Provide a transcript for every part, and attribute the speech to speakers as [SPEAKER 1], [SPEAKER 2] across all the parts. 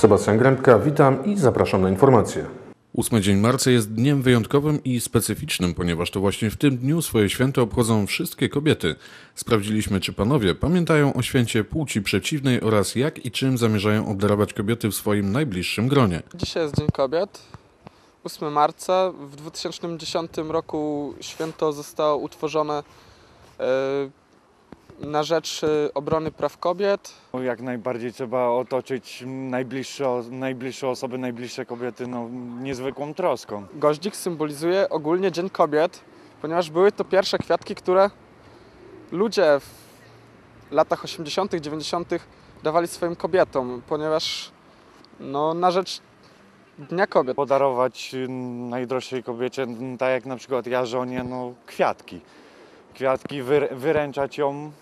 [SPEAKER 1] Sebastian Grębka, witam i zapraszam na informacje.
[SPEAKER 2] 8 dzień marca jest dniem wyjątkowym i specyficznym, ponieważ to właśnie w tym dniu swoje święto obchodzą wszystkie kobiety. Sprawdziliśmy, czy panowie pamiętają o święcie płci przeciwnej oraz jak i czym zamierzają obdarować kobiety w swoim najbliższym gronie.
[SPEAKER 3] Dzisiaj jest Dzień Kobiet, 8 marca. W 2010 roku święto zostało utworzone na rzecz obrony praw kobiet.
[SPEAKER 4] Jak najbardziej trzeba otoczyć najbliższe osoby, najbliższe kobiety niezwykłą troską.
[SPEAKER 3] Goździk symbolizuje ogólnie Dzień Kobiet, ponieważ były to pierwsze kwiatki, które ludzie w latach 80., 90. dawali swoim kobietom, ponieważ na rzecz Dnia Kobiet.
[SPEAKER 4] Podarować najdroższej kobiecie, tak jak na przykład ja żonie, kwiatki. Kwiatki, wyręczać ją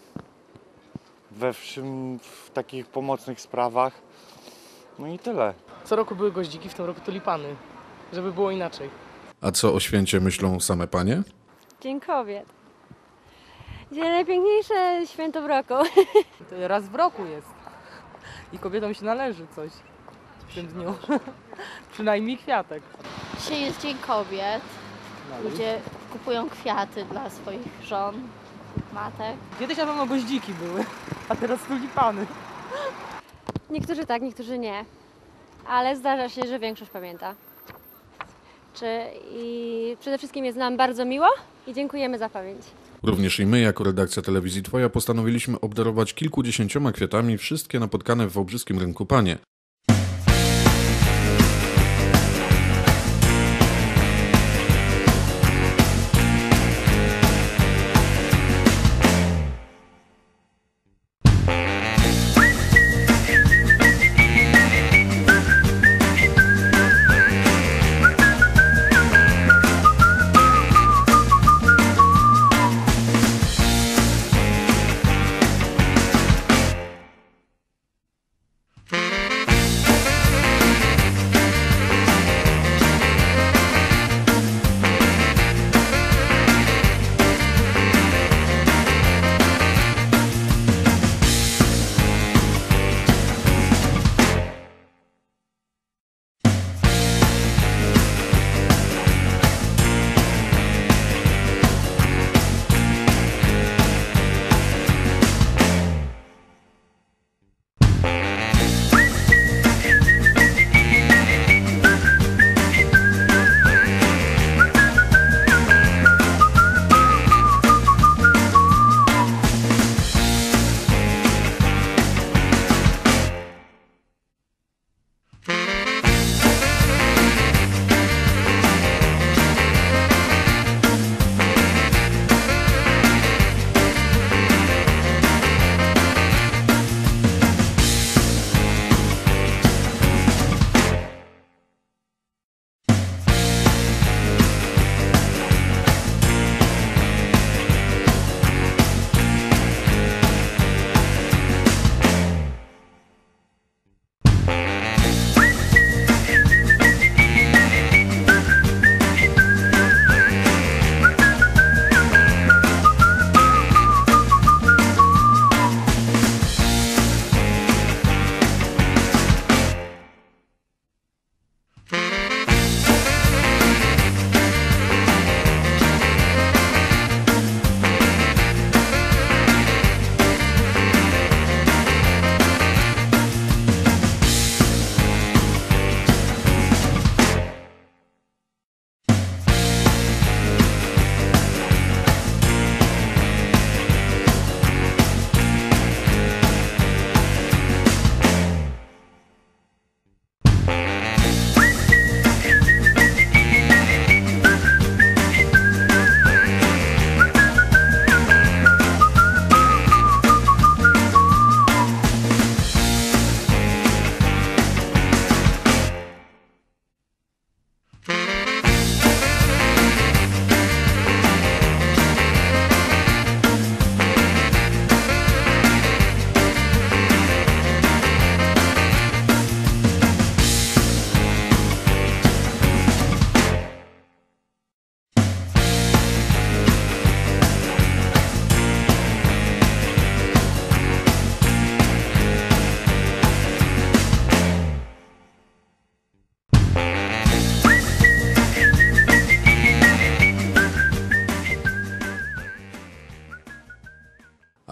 [SPEAKER 4] w takich pomocnych sprawach. No i tyle.
[SPEAKER 5] Co roku były goździki, w tym roku tulipany, żeby było inaczej.
[SPEAKER 2] A co o święcie myślą same panie?
[SPEAKER 6] Dzień Kobiet. Dzień najpiękniejsze święto w roku.
[SPEAKER 5] To raz w roku jest. I kobietom się należy coś w tym dniu. Przynajmniej kwiatek.
[SPEAKER 7] Dzisiaj jest Dzień Kobiet. Ludzie kupują kwiaty dla swoich żon, matek.
[SPEAKER 5] Kiedyś na pewno goździki były, a teraz tulipany.
[SPEAKER 6] Niektórzy tak, niektórzy nie. Ale zdarza się, że większość pamięta. I przede wszystkim jest nam bardzo miło i dziękujemy za pamięć.
[SPEAKER 2] Również i my, jako redakcja Telewizji Twoja, postanowiliśmy obdarować kilkudziesięcioma kwiatami wszystkie napotkane w Wałbrzyskim Rynku Panie.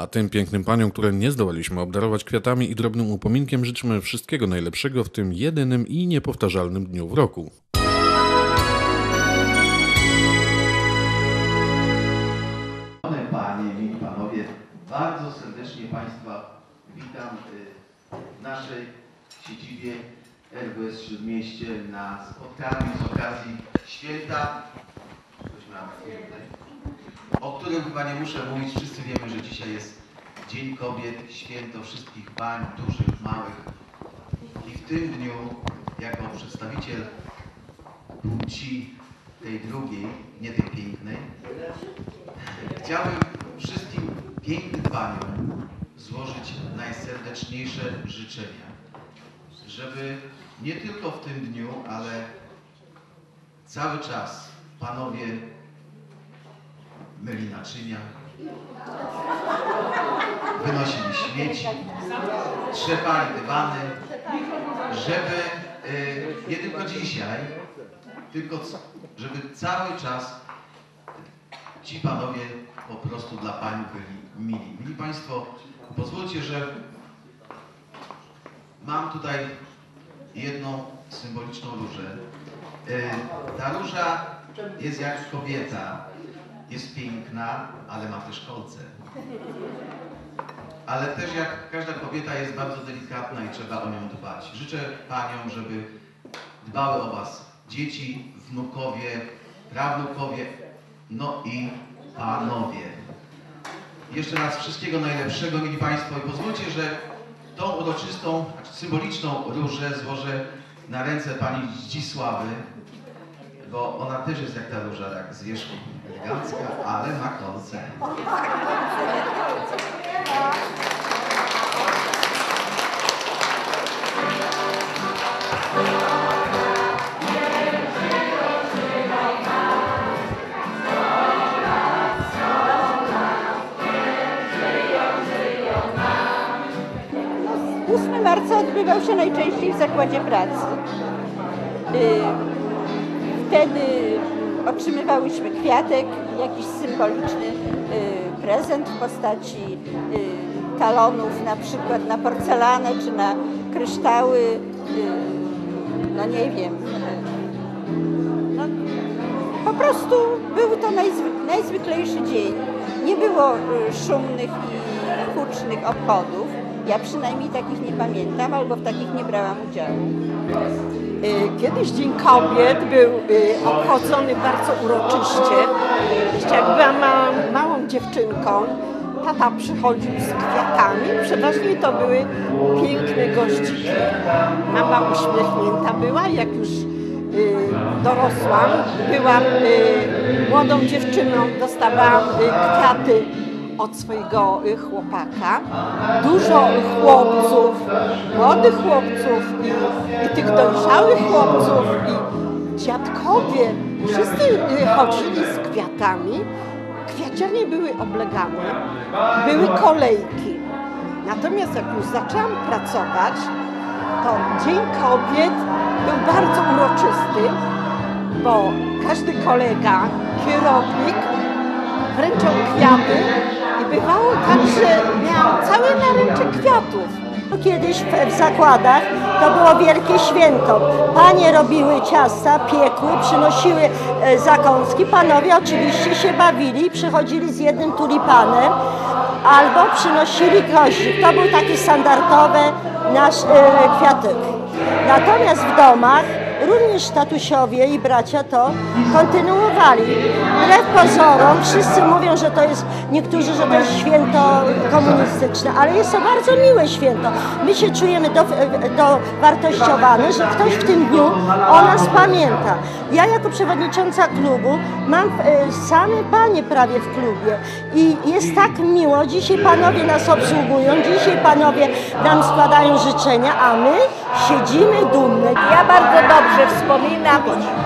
[SPEAKER 2] tym pięknym paniom, które nie zdołaliśmy obdarować kwiatami i drobnym upominkiem, życzymy wszystkiego najlepszego w tym jedynym i niepowtarzalnym dniu w roku.
[SPEAKER 8] Panie, mili panowie, bardzo serdecznie Państwa witam w naszej siedzibie RWS Śródmieście na spotkaniu z okazji święta, o którym chyba nie muszę mówić. Wszyscy wiemy, że dzisiaj jest Dzień Kobiet, święto wszystkich pań, dużych, małych. I w tym dniu, jako przedstawiciel płci tej drugiej, nie tej pięknej, chciałbym wszystkim pięknym paniom złożyć najserdeczniejsze życzenia, żeby nie tylko w tym dniu, ale cały czas panowie myli naczynia, wynosili śmieci, trzepali dywany, żeby nie tylko dzisiaj, tylko żeby cały czas ci panowie po prostu dla pań byli mili. Mili Państwo, pozwólcie, że mam tutaj jedną symboliczną różę. Ta róża jest jak kobieta, jest piękna, ale ma też kolce. Ale też jak każda kobieta jest bardzo delikatna i trzeba o nią dbać. Życzę paniom, żeby dbały o was dzieci, wnukowie, prawnukowie, no i panowie. Jeszcze raz wszystkiego najlepszego, mili Państwo, i pozwólcie, że tą uroczystą, symboliczną różę złożę na ręce pani Zdzisławy, bo ona też jest jak ta róża, tak z wierzchu elegancka, ale ma kolce.
[SPEAKER 9] Marca odbywał się najczęściej w zakładzie pracy. Wtedy otrzymywałyśmy kwiatek, jakiś symboliczny prezent w postaci talonów, na przykład na porcelanę czy na kryształy, no nie wiem. No, po prostu był to najzwyklejszy dzień. Nie było szumnych i hucznych obchodów. Ja przynajmniej takich nie pamiętam, albo w takich nie brałam udziału.
[SPEAKER 10] Kiedyś Dzień Kobiet był obchodzony bardzo uroczyście. Jeszcze jak byłam małą dziewczynką, tata przychodził z kwiatami. Przeważnie to były piękne gościki. Mama uśmiechnięta była, jak już dorosłam. Byłam młodą dziewczyną, dostawałam kwiaty od swojego chłopaka. Dużo chłopców, młodych chłopców i tych dojrzałych chłopców i dziadkowie, wszyscy chodzili z kwiatami. Kwiaciarnie były oblegane, były kolejki. Natomiast jak już zaczęłam pracować, to Dzień Kobiet był bardzo uroczysty, bo każdy kolega, kierownik wręczał kwiaty i bywało tak, że miał całe naręcze kwiatów.
[SPEAKER 11] Kiedyś w zakładach to było wielkie święto. Panie robiły ciasta, piekły, przynosiły zakąski. Panowie oczywiście się bawili, przychodzili z jednym tulipanem albo przynosili goździk. To był taki standardowy nasz kwiatek. Natomiast w domach również tatusiowie i bracia to kontynuowali. Wbrew pozorom wszyscy mówią, że to jest, niektórzy, że to jest święto komunistyczne, ale jest to bardzo miłe święto. My się czujemy dowartościowane, że ktoś w tym dniu o nas pamięta. Ja jako przewodnicząca klubu mam same panie prawie w klubie i jest tak miło. Dzisiaj panowie nas obsługują, dzisiaj panowie nam składają życzenia, a my siedzimy dumne.
[SPEAKER 9] Ja bardzo dobrze wspominam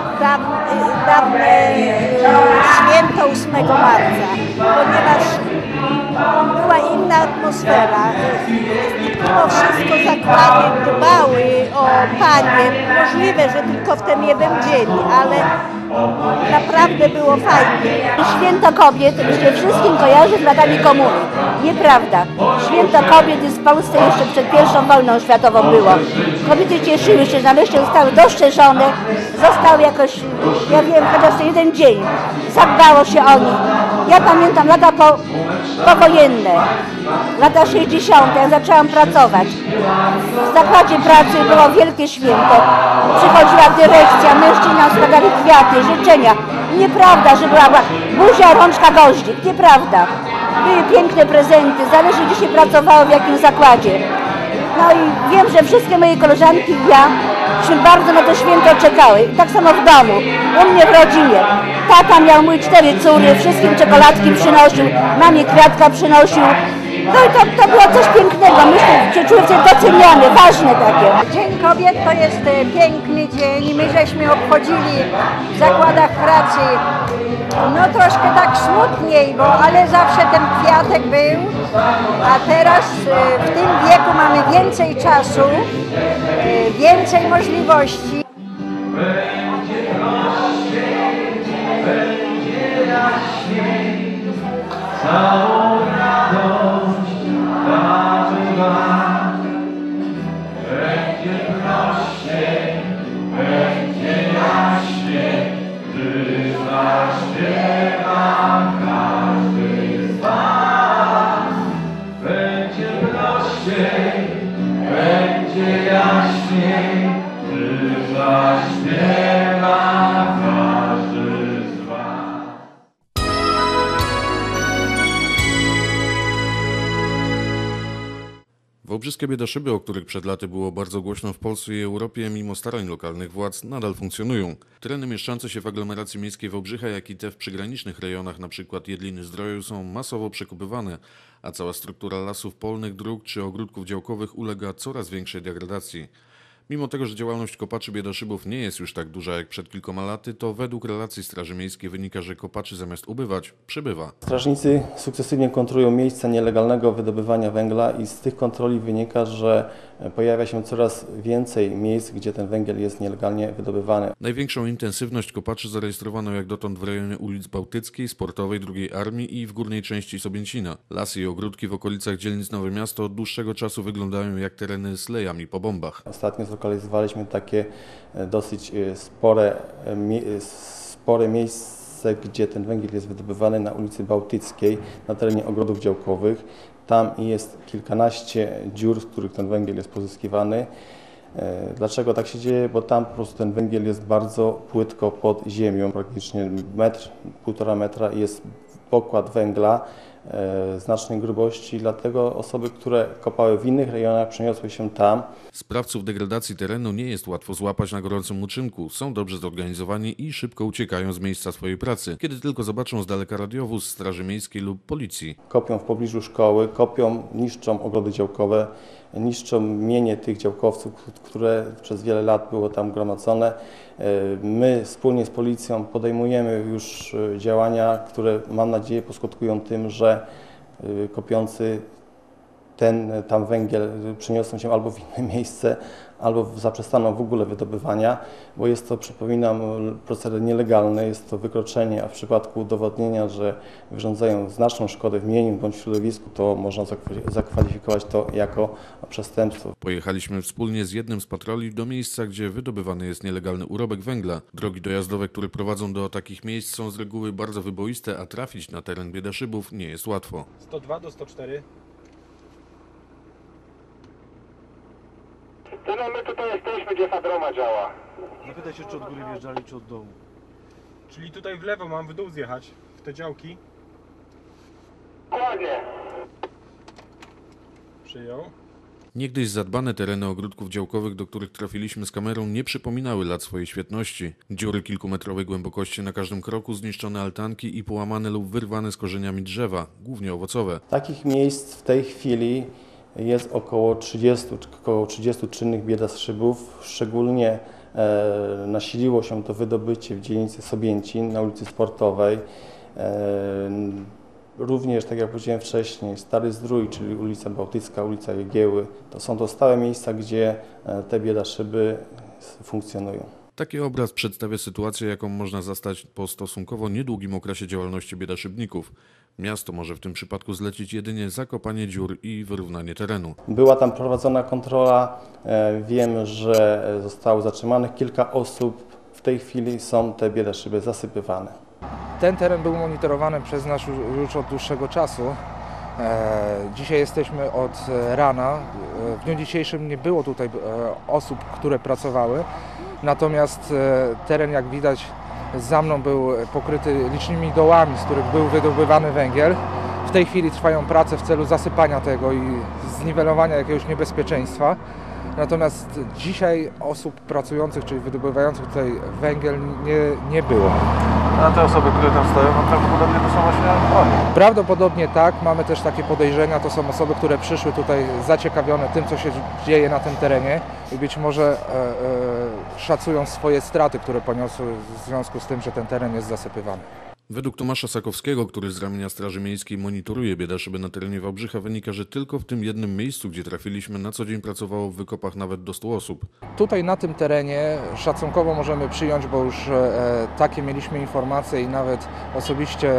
[SPEAKER 9] dawne święto 8 marca, ponieważ była inna atmosfera. Mimo wszystko zakłady dbały o panie, możliwe, że tylko w ten jeden dzień, ale naprawdę było fajnie.
[SPEAKER 12] Święto Kobiet się wszystkim kojarzy z latami komuny. Nieprawda. Święto Kobiet jest w Polsce jeszcze przed pierwszą wojną światową było. Kobiety cieszyły się, że nareszcie zostały dostrzeżone, zostały jakoś, ja wiem, chociaż ten jeden dzień. Zadbało się o nich. Ja pamiętam lata powojenne, lata 60., jak zaczęłam pracować. W zakładzie pracy było wielkie święto. Przychodziła dyrekcja, mężczyźni nam składali kwiaty, życzenia. Nieprawda, że była buzia, rączka, goździk. Nieprawda. Były piękne prezenty, zależy gdzie się pracowało, w jakim zakładzie. No i wiem, że wszystkie moje koleżanki i ja myśmy bardzo na to święto czekały. I tak samo w domu, u mnie w rodzinie. Tata miał mój 4 córy, wszystkim czekoladki przynosił, mamie kwiatka przynosił. No i to było coś pięknego, myśmy się czuły doceniane, ważne takie.
[SPEAKER 9] Dzień Kobiet to jest piękny dzień i my żeśmy obchodzili w zakładach pracy no troszkę tak smutniej, ale zawsze ten kwiatek był, a teraz w tym wieku mamy więcej czasu, więcej możliwości.
[SPEAKER 13] Całą radość będzie prościej, będzie jaśniej, gdy zaśpiewa każdy z was. Będzie prościej, będzie jaśniej, gdy zaśpiewa każdy z was.
[SPEAKER 2] Wałbrzyskie biedaszyby, o których przed laty było bardzo głośno w Polsce i Europie, mimo starań lokalnych władz, nadal funkcjonują. Tereny mieszczące się w aglomeracji miejskiej Wałbrzycha, jak i te w przygranicznych rejonach, np. Jedliny-Zdroju, są masowo przekopywane, a cała struktura lasów polnych, dróg czy ogródków działkowych ulega coraz większej degradacji. Mimo tego, że działalność kopaczy biedaszybów nie jest już tak duża jak przed kilkoma laty, to według relacji Straży Miejskiej wynika, że kopaczy zamiast ubywać, przybywa.
[SPEAKER 14] Strażnicy sukcesywnie kontrolują miejsca nielegalnego wydobywania węgla i z tych kontroli wynika, że pojawia się coraz więcej miejsc, gdzie ten węgiel jest nielegalnie wydobywany.
[SPEAKER 2] Największą intensywność kopaczy zarejestrowano jak dotąd w rejonie ulic Bałtyckiej, Sportowej, II Armii i w górnej części Sobięcina. Lasy i ogródki w okolicach dzielnic Nowe Miasto od dłuższego czasu wyglądają jak tereny z lejami po bombach.
[SPEAKER 14] Ostatnio zlokalizowaliśmy takie dosyć spore miejsce, gdzie ten węgiel jest wydobywany na ulicy Bałtyckiej, na terenie ogrodów działkowych. Tam jest kilkanaście dziur, z których ten węgiel jest pozyskiwany. Dlaczego tak się dzieje? Bo tam po prostu ten węgiel jest bardzo płytko pod ziemią, praktycznie metr, 1,5 metra jest pokład węgla znacznej grubości, dlatego osoby, które kopały w innych rejonach, przeniosły się tam.
[SPEAKER 2] Sprawców degradacji terenu nie jest łatwo złapać na gorącym uczynku. Są dobrze zorganizowani i szybko uciekają z miejsca swojej pracy, kiedy tylko zobaczą z daleka radiowóz Straży Miejskiej lub Policji.
[SPEAKER 14] Kopią w pobliżu szkoły, kopią, niszczą ogrody działkowe, niszczą mienie tych działkowców, które przez wiele lat było tam gromadzone. My wspólnie z Policją podejmujemy już działania, które mam nadzieję poskutkują tym, że kopiący tam węgiel przeniosą się albo w inne miejsce, albo zaprzestaną w ogóle wydobywania, bo jest to, przypominam, proceder nielegalny, jest to wykroczenie, a w przypadku udowodnienia, że wyrządzają znaczną szkodę w mieniu bądź środowisku, to można zakwalifikować to jako przestępstwo.
[SPEAKER 2] Pojechaliśmy wspólnie z jednym z patroli do miejsca, gdzie wydobywany jest nielegalny urobek węgla. Drogi dojazdowe, które prowadzą do takich miejsc, są z reguły bardzo wyboiste, a trafić na teren biedaszybów nie jest łatwo.
[SPEAKER 15] 102 do 104.
[SPEAKER 16] No my tutaj jesteśmy, gdzie Fadroma działa.
[SPEAKER 15] Zapytaj się, czy od góry wjeżdżali, czy od dołu. Czyli tutaj w lewo mam w dół zjechać, w te działki.
[SPEAKER 16] Dokładnie.
[SPEAKER 15] Przyjął.
[SPEAKER 2] Niegdyś zadbane tereny ogródków działkowych, do których trafiliśmy z kamerą, nie przypominały lat swojej świetności. Dziury kilkumetrowej głębokości na każdym kroku, zniszczone altanki i połamane lub wyrwane z korzeniami drzewa, głównie owocowe.
[SPEAKER 14] Takich miejsc w tej chwili jest około 30 czynnych biedaszybów. Szczególnie nasiliło się to wydobycie w dzielnicy Sobięcin na ulicy Sportowej. Również, tak jak powiedziałem wcześniej, Stary Zdrój, czyli ulica Bałtycka, ulica Jagieły, są to stałe miejsca, gdzie te biedaszyby funkcjonują.
[SPEAKER 2] Taki obraz przedstawia sytuację, jaką można zastać po stosunkowo niedługim okresie działalności biedaszybników. Miasto może w tym przypadku zlecić jedynie zakopanie dziur i wyrównanie terenu.
[SPEAKER 14] Była tam prowadzona kontrola, wiem, że zostało zatrzymanych kilka osób. W tej chwili są te biedaszyby zasypywane.
[SPEAKER 17] Ten teren był monitorowany przez nas już od dłuższego czasu. Dzisiaj jesteśmy od rana. W dniu dzisiejszym nie było tutaj osób, które pracowały. Natomiast teren, jak widać, za mną był pokryty licznymi dołami, z których był wydobywany węgiel. W tej chwili trwają prace w celu zasypania tego i zniwelowania jakiegoś niebezpieczeństwa. Natomiast dzisiaj osób pracujących, czyli wydobywających tutaj węgiel nie było.
[SPEAKER 15] A te osoby, które tam stoją, no prawdopodobnie to są właśnie oni.
[SPEAKER 17] Prawdopodobnie tak, mamy też takie podejrzenia, to są osoby, które przyszły tutaj zaciekawione tym, co się dzieje na tym terenie i być może szacują swoje straty, które poniosły w związku z tym, że ten teren jest zasypywany.
[SPEAKER 2] Według Tomasza Sakowskiego, który z ramienia Straży Miejskiej monitoruje biedaszyby na terenie Wałbrzycha, wynika, że tylko w tym jednym miejscu, gdzie trafiliśmy, na co dzień pracowało w wykopach nawet do 100 osób.
[SPEAKER 17] Tutaj na tym terenie szacunkowo możemy przyjąć, bo już takie mieliśmy informacje i nawet osobiście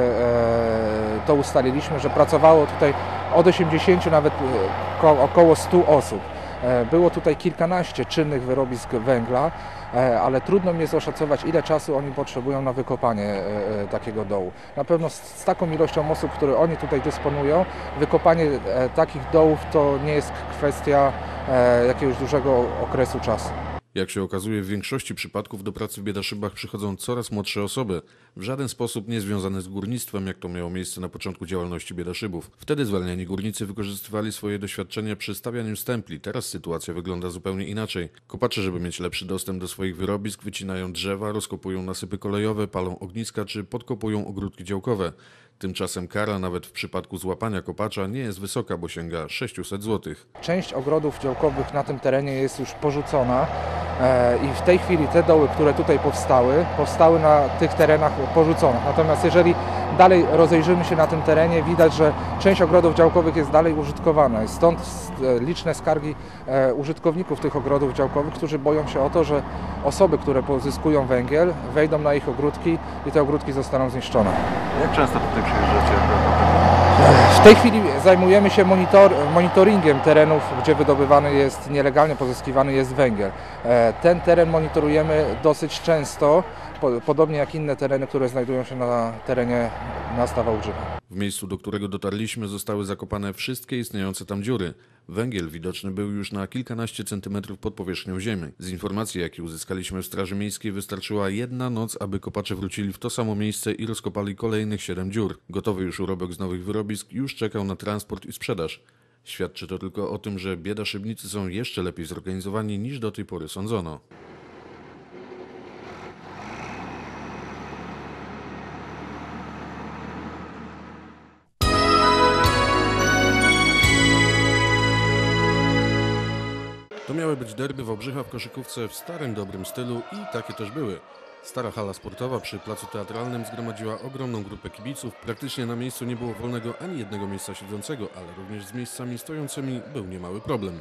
[SPEAKER 17] to ustaliliśmy, że pracowało tutaj od 80 nawet około 100 osób. Było tutaj kilkanaście czynnych wyrobisk węgla, ale trudno mi jest oszacować, ile czasu oni potrzebują na wykopanie takiego dołu. Na pewno z taką ilością osób, które oni tutaj dysponują, wykopanie takich dołów to nie jest kwestia jakiegoś dużego okresu czasu.
[SPEAKER 2] Jak się okazuje, w większości przypadków do pracy w biedaszybach przychodzą coraz młodsze osoby, w żaden sposób nie związane z górnictwem, jak to miało miejsce na początku działalności biedaszybów. Wtedy zwalniani górnicy wykorzystywali swoje doświadczenie przy stawianiu stempli. Teraz sytuacja wygląda zupełnie inaczej. Kopacze, żeby mieć lepszy dostęp do swoich wyrobisk, wycinają drzewa, rozkopują nasypy kolejowe, palą ogniska czy podkopują ogródki działkowe. Tymczasem kara nawet w przypadku złapania kopacza nie jest wysoka, bo sięga 600 zł.
[SPEAKER 17] Część ogrodów działkowych na tym terenie jest już porzucona i w tej chwili te doły, które tutaj powstały na tych terenach porzuconych. Natomiast jeżeli dalej rozejrzymy się na tym terenie, widać, że część ogrodów działkowych jest dalej użytkowana. Stąd liczne skargi użytkowników tych ogrodów działkowych, którzy boją się o to, że osoby, które pozyskują węgiel, wejdą na ich ogródki i te ogródki zostaną zniszczone.
[SPEAKER 15] Jak często tutaj przyjeżdżacie?
[SPEAKER 17] W tej chwili zajmujemy się monitoringiem terenów, gdzie wydobywany jest, nielegalnie pozyskiwany jest węgiel. Ten teren monitorujemy dosyć często, podobnie jak inne tereny, które znajdują się na terenie miasta Wałbrzycha.
[SPEAKER 2] W miejscu, do którego dotarliśmy, zostały zakopane wszystkie istniejące tam dziury. Węgiel widoczny był już na kilkanaście centymetrów pod powierzchnią ziemi. Z informacji, jakie uzyskaliśmy w Straży Miejskiej, wystarczyła jedna noc, aby kopacze wrócili w to samo miejsce i rozkopali kolejnych 7 dziur. Gotowy już urobek z nowych wyrobisk już czekał na transport i sprzedaż. Świadczy to tylko o tym, że biedaszybnicy są jeszcze lepiej zorganizowani niż do tej pory sądzono. To miały być derby Wałbrzycha w koszykówce w starym, dobrym stylu i takie też były. Stara hala sportowa przy placu teatralnym zgromadziła ogromną grupę kibiców. Praktycznie na miejscu nie było wolnego ani jednego miejsca siedzącego, ale również z miejscami stojącymi był niemały problem.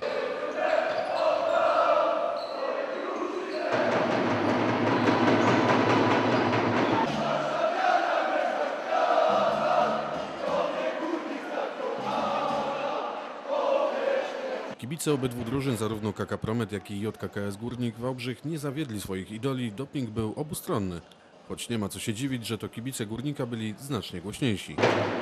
[SPEAKER 2] Kibice obydwu drużyn, zarówno KK Promet, jak i JKKS Górnik Wałbrzych, nie zawiedli swoich idoli, doping był obustronny. Choć nie ma co się dziwić, że to kibice Górnika byli znacznie głośniejsi.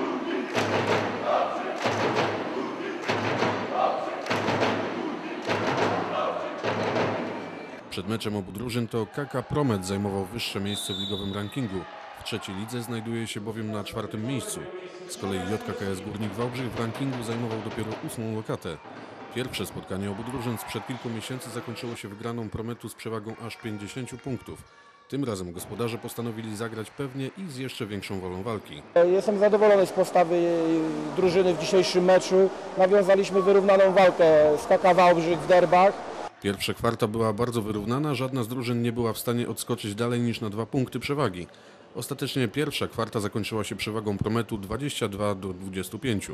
[SPEAKER 2] Przed meczem obu drużyn to KK Promet zajmował wyższe miejsce w ligowym rankingu. W trzeciej lidze znajduje się bowiem na 4. miejscu. Z kolei JKKS Górnik Wałbrzych w rankingu zajmował dopiero 8. lokatę. Pierwsze spotkanie obu drużyn sprzed kilku miesięcy zakończyło się wygraną Prometu z przewagą aż 50 punktów. Tym razem gospodarze postanowili zagrać pewnie i z jeszcze większą wolą walki.
[SPEAKER 18] Jestem zadowolony z postawy drużyny w dzisiejszym meczu. Nawiązaliśmy wyrównaną walkę z KK Wałbrzych w derbach.
[SPEAKER 2] Pierwsza kwarta była bardzo wyrównana, żadna z drużyn nie była w stanie odskoczyć dalej niż na 2 punkty przewagi. Ostatecznie pierwsza kwarta zakończyła się przewagą Prometu 22-25.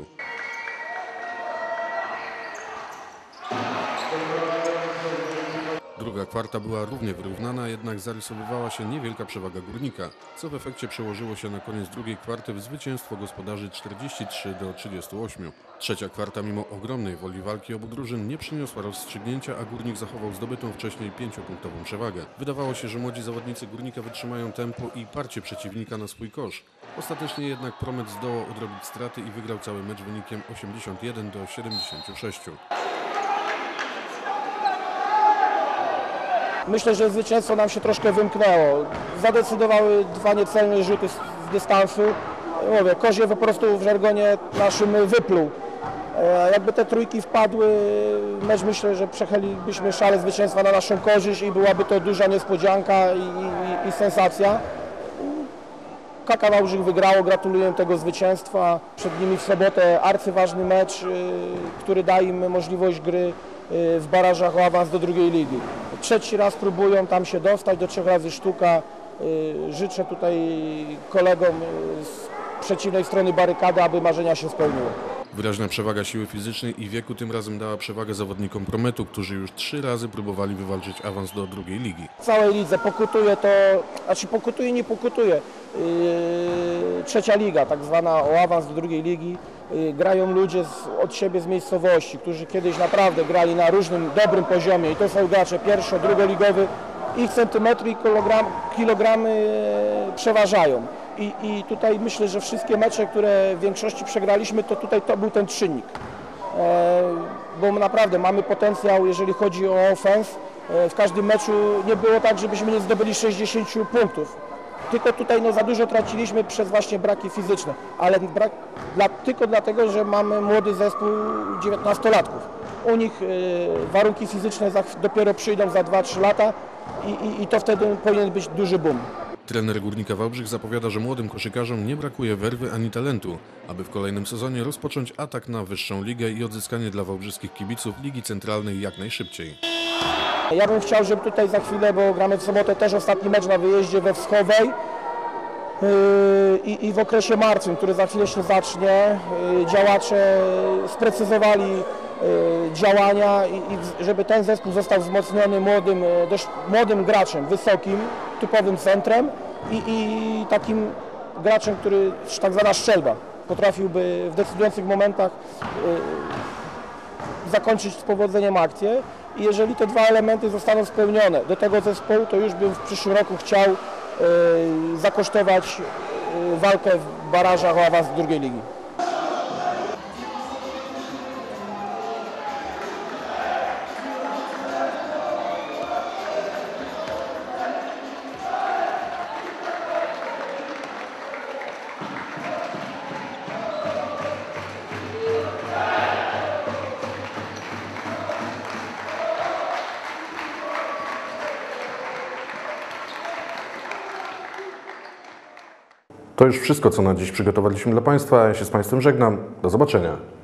[SPEAKER 2] Druga kwarta była równie wyrównana, jednak zarysowywała się niewielka przewaga Górnika, co w efekcie przełożyło się na koniec drugiej kwarty w zwycięstwo gospodarzy 43-38. Trzecia kwarta mimo ogromnej woli walki obu drużyn nie przyniosła rozstrzygnięcia, a Górnik zachował zdobytą wcześniej 5-punktową przewagę. Wydawało się, że młodzi zawodnicy Górnika wytrzymają tempo i parcie przeciwnika na swój kosz. Ostatecznie jednak Promet zdołał odrobić straty i wygrał cały mecz wynikiem 81-76.
[SPEAKER 18] Myślę, że zwycięstwo nam się troszkę wymknęło. Zadecydowały dwa niecelne rzuty z dystansu. Mówię, Kozie po prostu w żargonie naszym wypluł. Jakby te trójki wpadły, mecz myślę, że przechylilibyśmy szale zwycięstwa na naszą korzyść i byłaby to duża niespodzianka i sensacja. KK Wałbrzych wygrało, gratuluję tego zwycięstwa. Przed nimi w sobotę arcyważny mecz, który da im możliwość gry w barażach o awans do drugiej ligi. Trzeci raz próbują tam się dostać, do 3 razy sztuka. Życzę tutaj kolegom z przeciwnej strony barykady, aby marzenia się spełniły.
[SPEAKER 2] Wyraźna przewaga siły fizycznej i wieku tym razem dała przewagę zawodnikom Prometu, którzy już 3 razy próbowali wywalczyć awans do drugiej ligi.
[SPEAKER 18] W całej lidze pokutuje to, znaczy pokutuje, nie pokutuje. Trzecia liga, tak zwana o awans do drugiej ligi. Grają ludzie od siebie z miejscowości, którzy kiedyś naprawdę grali na różnym, dobrym poziomie i to są gracze pierwszo-, drugoligowy. Ich centymetry i kilogramy przeważają. I tutaj myślę, że wszystkie mecze, które w większości przegraliśmy, to tutaj to był ten czynnik. Bo naprawdę mamy potencjał, jeżeli chodzi o ofens. W każdym meczu nie było tak, żebyśmy nie zdobyli 60 punktów. Tylko tutaj no, za dużo traciliśmy przez właśnie braki fizyczne, ale tylko dlatego, że mamy młody zespół 19-latków. U nich warunki fizyczne dopiero przyjdą za 2-3 lata i to wtedy powinien być duży boom.
[SPEAKER 2] Trener Górnika Wałbrzych zapowiada, że młodym koszykarzom nie brakuje werwy ani talentu, aby w kolejnym sezonie rozpocząć atak na wyższą ligę i odzyskanie dla wałbrzyskich kibiców Ligi Centralnej jak najszybciej.
[SPEAKER 18] Ja bym chciał, żeby tutaj za chwilę, bo gramy w sobotę też ostatni mecz na wyjeździe we Wschowej i w okresie marcowym, który za chwilę się zacznie, działacze sprecyzowali działania i żeby ten zespół został wzmocniony dość młodym graczem, wysokim, typowym centrem i takim graczem, który tak zwana strzelba, potrafiłby w decydujących momentach zakończyć z powodzeniem akcję. I jeżeli te dwa elementy zostaną spełnione do tego zespołu, to już bym w przyszłym roku chciał zakosztować walkę w barażach o awans do drugiej ligi.
[SPEAKER 1] To już wszystko, co na dziś przygotowaliśmy dla Państwa. Ja się z Państwem żegnam. Do zobaczenia.